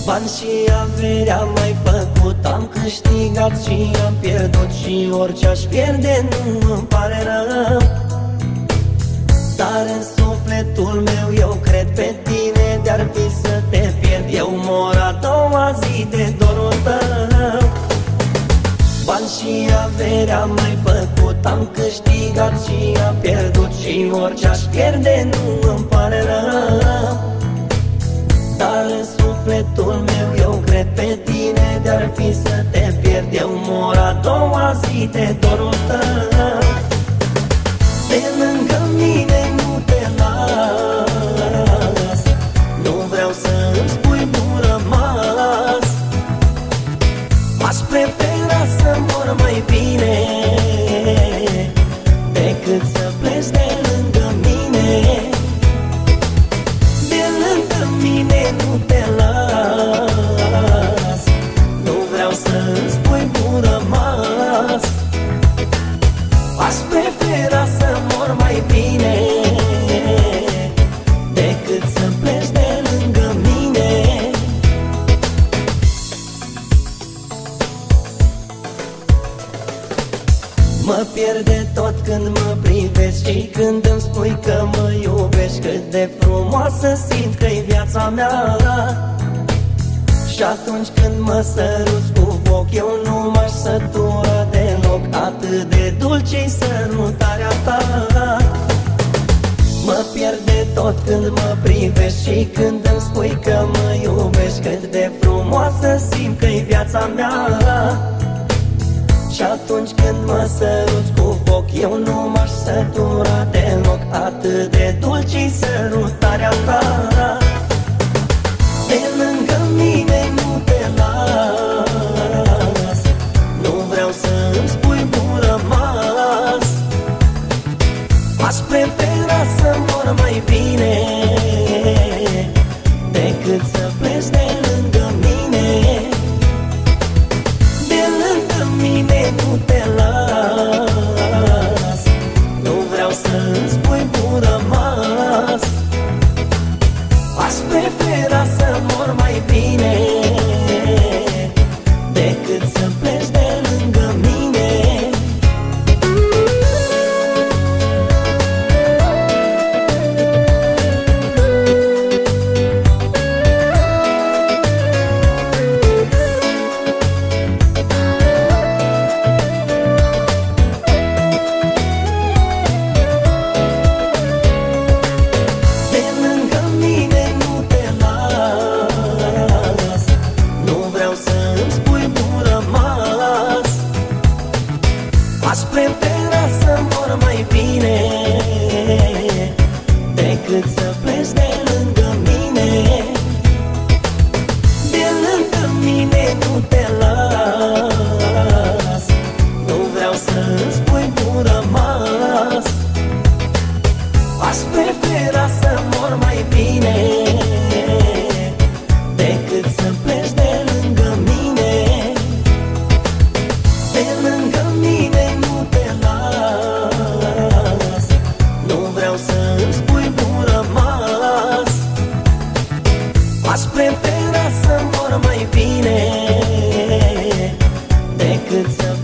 Bani și avere am mai făcut, am câștigat și am pierdut, și orice aș pierde nu îmi pare rău. Dar în sufletul meu eu cred pe tine, de-ar fi să te pierd, eu mor a doua zi de dorul tău. Bani și avere am mai făcut, am câștigat și am pierdut, și orice aș pierde nu îmi pare rău. Dar în sufletul meu eu cred pe tine, de-ar fi să te pierd, eu mor a doua zi de dorul tău. De lângă mine nu te las, nu vreau să îmi spui nu rămas. Aș prefera să mor mai bine decât să pleci de lângă mine. De lângă mine nu te las, nu vreau să îmi spui nu rămas. Aș prefera să mor mai bine decât să pleci de lângă mine. Mă pierde tot când mă privești și când îmi spui că mă iubești. Cât de frumoasă simt că-i viața mea. Și atunci când mă săruți cu foc, eu nu m-aș sătura deloc. Atât de dulce-i sărutarea ta. Mă pierde tot când mă privești și când îmi spui că mă iubești. Cât de frumoasă simt că-i viața mea. Și atunci când mă săruți cu foc, eu nu m-aș sătura deloc. Atât de dulce-i sărutarea ta. De lângă mine nu te las, nu vreau să îmi spui nu rămas. Aș prefera să mor mai bine decât să pleci de lângă mine. De lângă mine nu te las, nu vreau să îmi spui nu rămas. Aș prefera să mor mai bine decât să pleci de lângă mine. De lângă mine nu te las, nu vreau să îmi spui nu rămas. Aș prefera să mor mai bine decât să pleci de lângă mine. De lângă mine nu te las, nu vreau să îmi spui nu rămas. Aș prefera să mor mai bine decât să pleci de lângă mine. De lângă mine nu te las, nu vreau să îmi spui nu rămas. Aș prefera să mor mai bine decât să